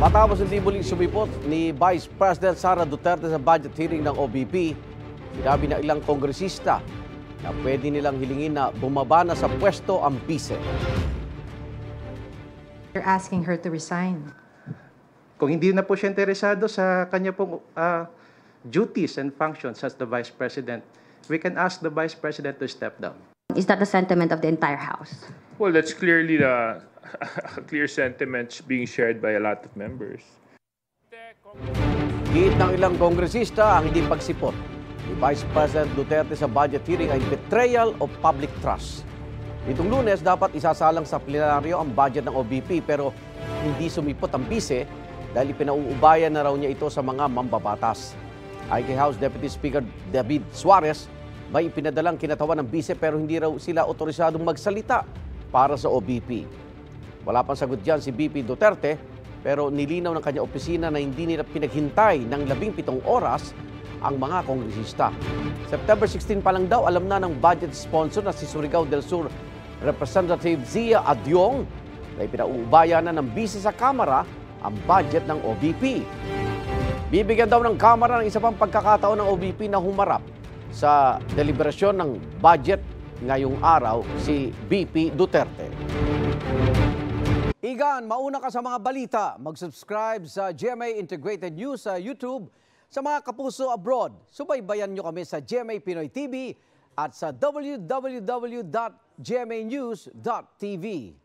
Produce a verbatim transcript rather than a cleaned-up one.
Matapos hindi muling sumipot ni Vice President Sara Duterte sa budget hearing ng O B P, sinabi na ilang kongresista na pwede nilang hilingin na bumaba na sa pwesto ang bise. You're asking her to resign. Kung hindi na po siya interesado sa kanya pong uh, duties and functions as the Vice President, we can ask the Vice President to step down. Is that the sentiment of the entire House? Well, that's clearly the clear sentiments being shared by a lot of members. Giit ng ilang kongresista ang hindi pagsipot ni Vice President Duterte sa budget hearing ay betrayal of public trust. Itong Lunes, dapat isasalang sa plenaryo ang budget ng O B P pero hindi sumipot ang bise dahil ipinauubayan na raw niya ito sa mga mambabatas. Ay kay House Deputy Speaker David Suarez, may ipinadalang kinatawan ng bise pero hindi raw sila otorisadong magsalita para sa O B P. Wala pang sagot dyan si B P Duterte pero nilinaw ng kanya opisina na hindi nila pinaghintay ng labing pitong oras ang mga kongresista. September sixteen pa lang daw alam na ng budget sponsor na si Surigao del Sur Representative Zia Adyong na ipinauubayan na ng bise sa Kamara ang budget ng O B P. Bibigyan daw ng Kamara ng isa pang pagkakataon ng O B P na humarap sa deliberasyon ng budget ngayong araw si B P Duterte. Igan, mauna ka sa mga balita. Mag-subscribe sa G M A Integrated News sa YouTube. Sa mga kapuso abroad, subaybayan nyo kami sa G M A Pinoy T V at sa w w w dot g m a news dot t v.